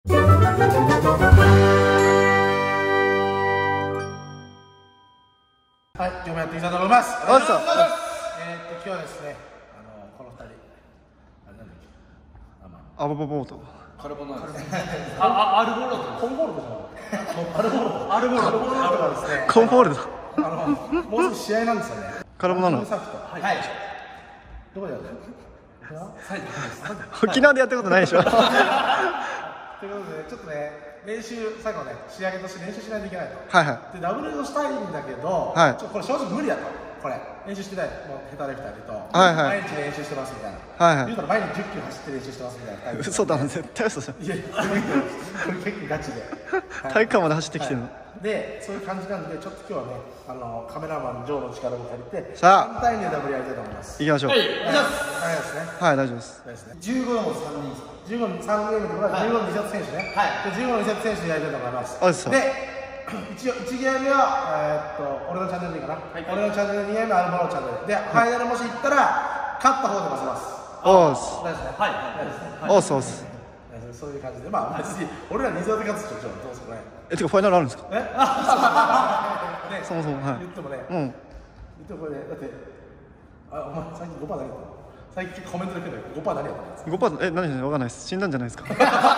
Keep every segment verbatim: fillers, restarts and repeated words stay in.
はい、今日もやっていきたいと思います。 あ、そう。 えーっと今日はですね、あのこの二人、あれなんだっけ、あまアボボボート。 カルボナーラ。ああアルボロート、コンボールドじゃない。アルボロート、アルボロート、アルボロートはですね。 コンボールド。 あのもうすぐ試合なんですよね。 カルボナーラ。 はい。どこでやるの？ 沖縄でやったことないでしょ。 ということでちょっとね練習最後ね仕上げとして練習しないといけないと。 はいはい。 でダブルをしたいんだけど、 はい、 ちょっとこれ正直無理だと。これ練習してないもう下手レフターでと、 はいはい、 毎日練習してますみたいな。 はいはい。 言うたら毎日じゅっキロ走って練習してますみたいな。 嘘だな、絶対嘘じゃん。 いやこれ結構ガチで。 体育館まで走ってきてるの。 でそういう感じなんでちょっと今日はねあのカメラマンジョーの力を借りてさあ簡単にダブルやりたいと思います。 行きましょう。 はい、お願いします。はいですね。 はい、大丈夫です。 ですね。じゅうごのさんにん。じゅうごのさんゲームってことはじゅうごの西田選手ね。はい。でじゅうごの西田選手でやりたいと思います。 あ、そう。 で一応いちゲーム目はえー、っと俺のチャンネルでいいかな。はい、俺のチャンネル、にゲーム目はアルバロのチャンネルで、ファイナルもし行ったら勝った方で載せます。 おーす。 大丈夫ですね。はい。 おーすおーす。 そういう感じで、まあ別に俺らにゼロで勝つってことはどうするね。 え、てかファイナルあるんですか？ え？ね、 そもそも、はい。 言ってもね、 うん。 言ってもこれね、だってあお前最近ごパーセント何やったの？最近コメントで来るんだけどごパーセント何やったの？ ごパーセント、え、何でわかんないです。死んだんじゃないですか。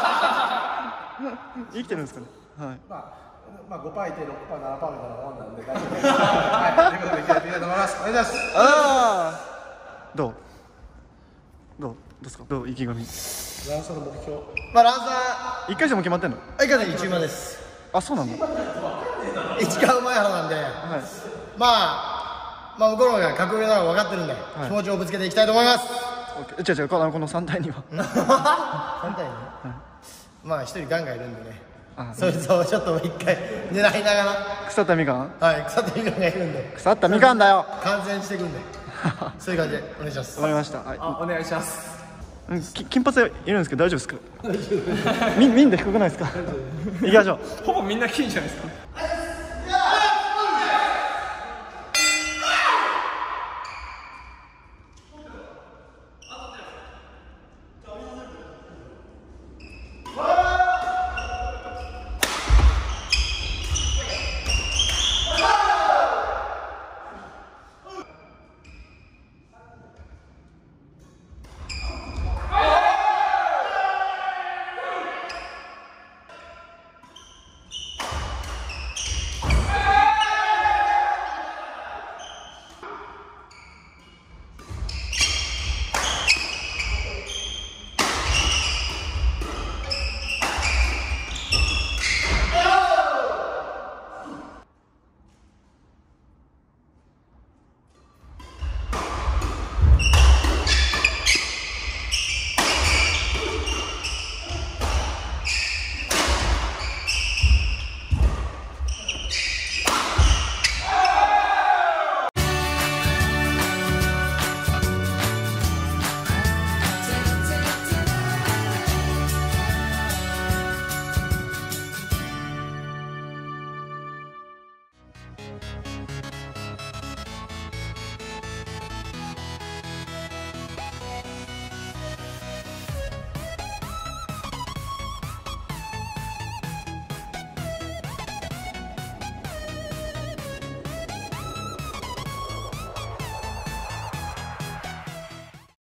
生きてるんですかね。はい。 まあまあごパーセントいてろくパーセントななパーセントみたいなもんなんで大丈夫です。はい、ということでやっていきたいと思います。お願いします。 ああ。どう？どう？どうですか？どう意気込み？ ランサーの目標。 まあランサ一回戦も決まってんの？ ー、いかに一馬です。 あ、そうなんだ。 一番うまい方なんで、はい、まあ、まあ向こうの方が格上なのは分かってるんで、はい、気持ちをぶつけていきたいと思います。 違う違う、このこの三対には。 三対に、はい、まあ一人ガンガンいるんでね。そいつをちょっと一回狙いながら。 腐ったみかん？ はい、腐ったみかんがいるんで。 腐ったみかんだよ。 感染していくんで。そういう感じでお願いします。 わかりました。はい、 あ、お願いします。 うん、き金髪いるんですけど大丈夫ですか？みみんな低くないですか？行きましょう。 ほぼみんな金じゃないですか。